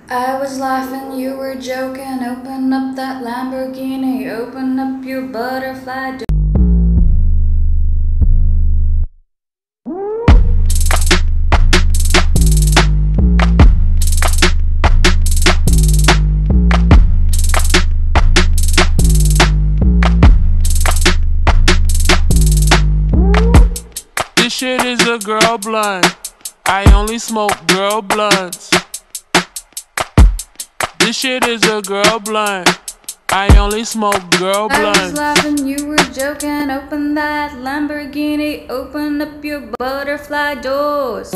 I was laughing, you were joking. Open up that Lamborghini, open up your butterfly door. This shit is a girl blunt. I only smoke girl blunts. This shit is a girl blunt. I only smoke girl blunts. I was laughing, you were joking. Open that Lamborghini, open up your butterfly doors.